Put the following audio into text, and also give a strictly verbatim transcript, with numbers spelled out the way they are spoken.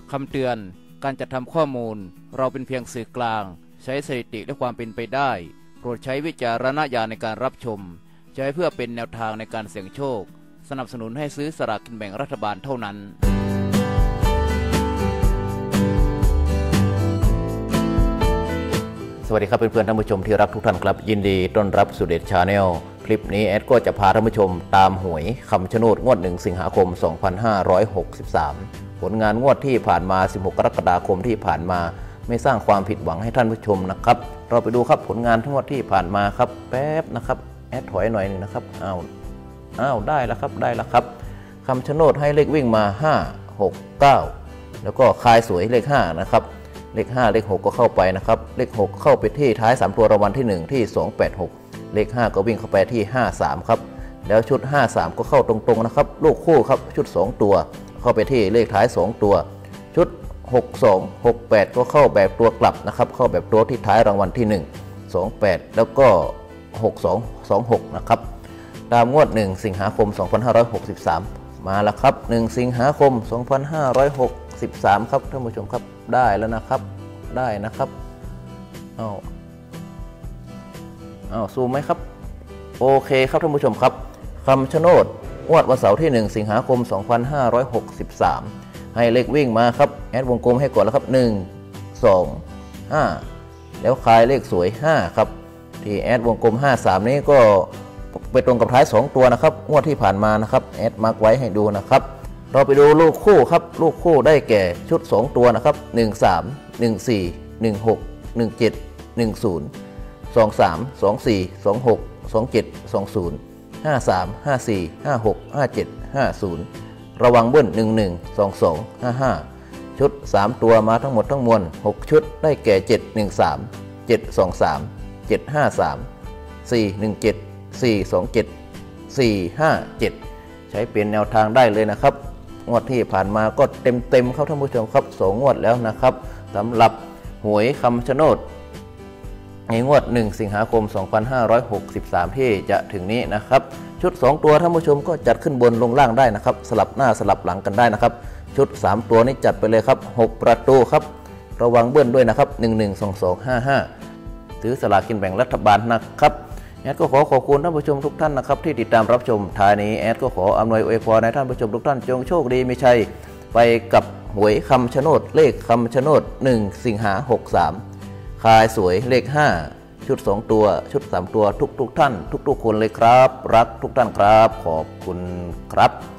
คำเตือนการจัดทำข้อมูลเราเป็นเพียงสื่อกลางใช้สถิติและความเป็นไปได้โปรดใช้วิจารณญาณในการรับชมใช้เพื่อเป็นแนวทางในการเสี่ยงโชคสนับสนุนให้ซื้อสลากกินแบ่งรัฐบาลเท่านั้นสวัสดีครับเพื่อนๆท่านผู้ชมที่รักทุกท่านครับยินดีต้อนรับสู่เด็ดชาแนลคลิปนี้แอดก็จะพาท่านผู้ชมตามหวยคำชะโนดงวดหนึ่งสิงหาคมสองพันห้าร้อยหกสิบสามผลงานงวดที่ผ่านมาสิบหกกรกฎาคมที่ผ่านมาไม่สร้างความผิดหวังให้ท่านผู้ชมนะครับเราไปดูครับผลงานทั้งงวดที่ผ่านมาครับแป๊บนะครับแอดถอยหน่อยหนึ่งนะครับอ้าวอ้าวได้แล้วครับได้แล้วครับคำชะโนดให้เลขวิ่งมาห้า หก เก้าแล้วก็คายสวยเลขห้านะครับเลขห้าเลขหกก็เข้าไปนะครับเลขหกเข้าไปที่ท้ายสามตัวรางวัลที่หนึ่งที่สองแปดหกเลขห้าก็วิ่งเข้าไปที่ห้าสามครับแล้วชุดห้าสามก็เข้าตรงๆนะครับลูกคู่ครับชุดสองตัวเข้าไปที่เลขท้ายสองตัวชุดหกสอง หกแปดก็เข้าแบบตัวกลับนะครับเข้าแบบตัวที่ท้ายรางวัลที่หนึ่ง สองแปดแล้วก็หกสอง สองหกนะครับตามงวดหนึ่งสิงหาคมสองพันห้าร้อยหกสิบสามมาแล้วครับหนึ่งสิงหาคมสองพันห้าร้อยหกสิบสามครับท่านผู้ชมครับได้แล้วนะครับได้นะครับอ้าวอ้าวซูมไหมครับโอเคครับท่านผู้ชมครับคำชะโนดงวดวันเสาร์ที่หนึ่งสิงหาคมสองพันห้าร้อยหกสิบสามให้เลขวิ่งมาครับแอดวงกลมให้ก่อนแล้วครับหนึ่ง สอง ห้าแล้วคายเลขสวยห้าครับที่แอดวงกลมห้าสามนี้ก็ไปตรงกับท้ายสองตัวนะครับงวดที่ผ่านมานะครับแอดมาร์คไว้ให้ดูนะครับเราไปดูลูกคู่ครับลูกคู่ได้แก่ชุดสองตัวนะครับหนึ่ง สาม หนึ่ง สี่ หนึ่ง หก หนึ่ง เจ็ด หนึ่ง ศูนย์ สอง สาม สอง สี่ สอง หก สอง เจ็ด สอง ศูนย์ ห้า สาม ห้า สี่ ห้า หก ห้า เจ็ด ห้า ศูนย์ระวังเบิ้ลหนึ่ง หนึ่ง สอง สอง ห้า ห้าชุดสามตัวมาทั้งหมดทั้งมวลหกชุดได้แก่เจ็ด หนึ่ง สาม เจ็ด สอง สาม เจ็ด ห้า สาม สี่ หนึ่ง เจ็ด สี่ สอง เจ็ด สี่ ห้า เจ็ดใช้เป็นแนวทางได้เลยนะครับงวดที่ผ่านมาก็เต็มเต็มครับท่านผู้ชมครับสองงวดแล้วนะครับสำหรับหวยคำชะโนดในงวดหนึ่งสิงหาคมสองพันห้าร้อยหกสิบสามที่จะถึงนี้นะครับชุดสองตัวท่านผู้ชมก็จัดขึ้นบนลงล่างได้นะครับสลับหน้าสลับหลังกันได้นะครับชุดสามตัวนี้จัดไปเลยครับหกประตูครับระวังเบิ้ลด้วยนะครับหนึ่ง หนึ่ง สอง สอง ห้า ห้าซื้อสลากกินแบ่งรัฐบาลนะครับแอดก็ขอขอบคุณท่านผู้ชมทุกท่านนะครับที่ติดตามรับชมท้ายนี้แอดก็ขออำนวยอวยพรให้ท่านผู้ชมทุกท่านจงโชคดีมีชัยไปกับหวยคำชะโนดเลขคำชะโนดหนึ่งสิงหาหกสามคายสวยเลขห้าชุดสองตัวชุดสามตัวทุกๆท่านทุกๆคนเลยครับรักทุกท่านครับขอบคุณครับ